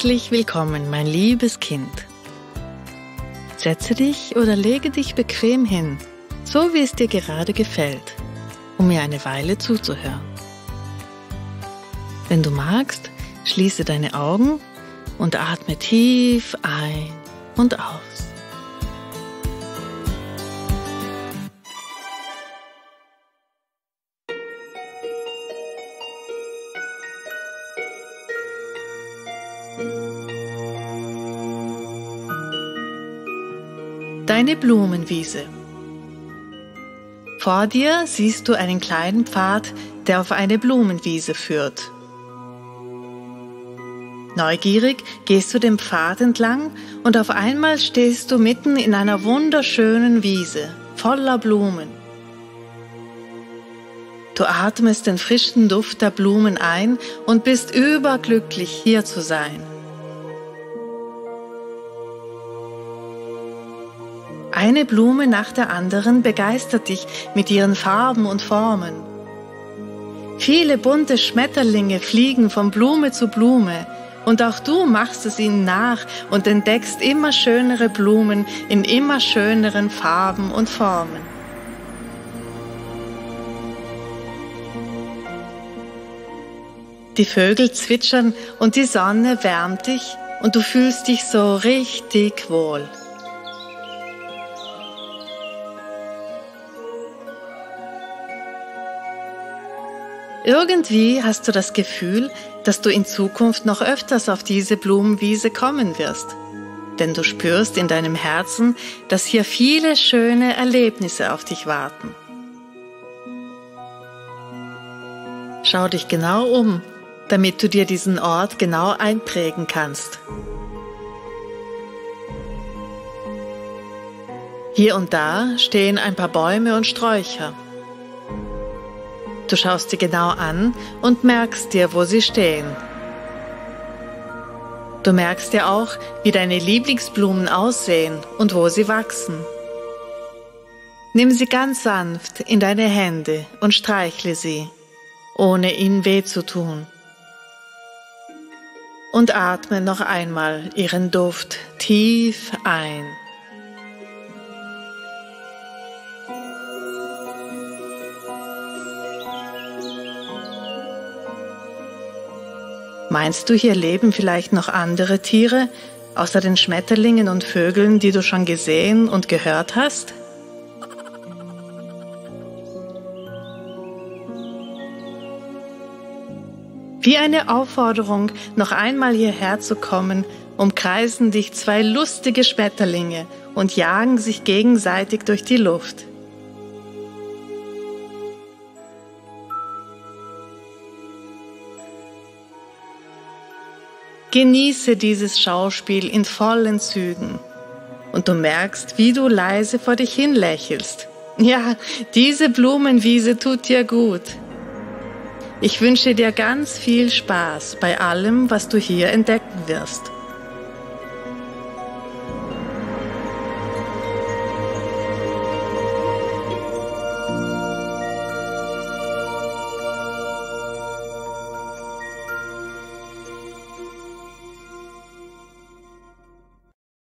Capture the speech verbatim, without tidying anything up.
Herzlich willkommen, mein liebes Kind. Setze dich oder lege dich bequem hin, so wie es dir gerade gefällt, um mir eine Weile zuzuhören. Wenn du magst, schließe deine Augen und atme tief ein und aus. Deine Blumenwiese. Vor dir siehst du einen kleinen Pfad, der auf eine Blumenwiese führt. Neugierig gehst du den Pfad entlang und auf einmal stehst du mitten in einer wunderschönen Wiese, voller Blumen. Du atmest den frischen Duft der Blumen ein und bist überglücklich, hier zu sein. Eine Blume nach der anderen begeistert dich mit ihren Farben und Formen. Viele bunte Schmetterlinge fliegen von Blume zu Blume und auch du machst es ihnen nach und entdeckst immer schönere Blumen in immer schöneren Farben und Formen. Die Vögel zwitschern und die Sonne wärmt dich und du fühlst dich so richtig wohl. Irgendwie hast du das Gefühl, dass du in Zukunft noch öfters auf diese Blumenwiese kommen wirst, denn du spürst in deinem Herzen, dass hier viele schöne Erlebnisse auf dich warten. Schau dich genau um, damit du dir diesen Ort genau einprägen kannst. Hier und da stehen ein paar Bäume und Sträucher. Du schaust sie genau an und merkst dir, wo sie stehen. Du merkst dir auch, wie deine Lieblingsblumen aussehen und wo sie wachsen. Nimm sie ganz sanft in deine Hände und streichle sie, ohne ihnen weh zu tun. Und atme noch einmal ihren Duft tief ein. Meinst du, hier leben vielleicht noch andere Tiere, außer den Schmetterlingen und Vögeln, die du schon gesehen und gehört hast? Wie eine Aufforderung, noch einmal hierher zu kommen, umkreisen dich zwei lustige Schmetterlinge und jagen sich gegenseitig durch die Luft. Genieße dieses Schauspiel in vollen Zügen und du merkst, wie du leise vor dich hin lächelst. Ja, diese Blumenwiese tut dir gut. Ich wünsche dir ganz viel Spaß bei allem, was du hier entdecken wirst.